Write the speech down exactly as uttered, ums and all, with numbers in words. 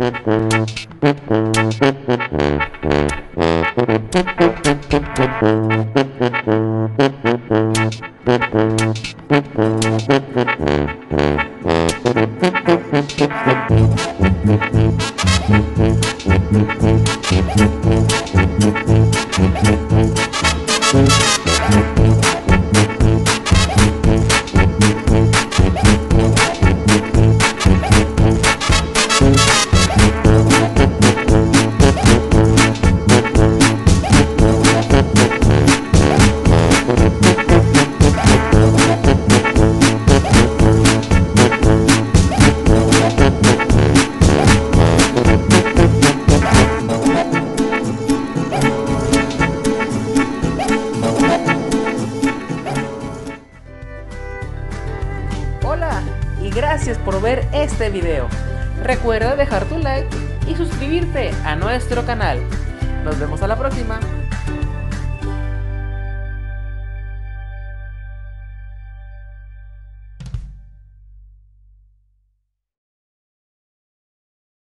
Hola y gracias por ver este video. Recuerda dejar tu like y suscribirte a nuestro canal. Nos vemos a la próxima.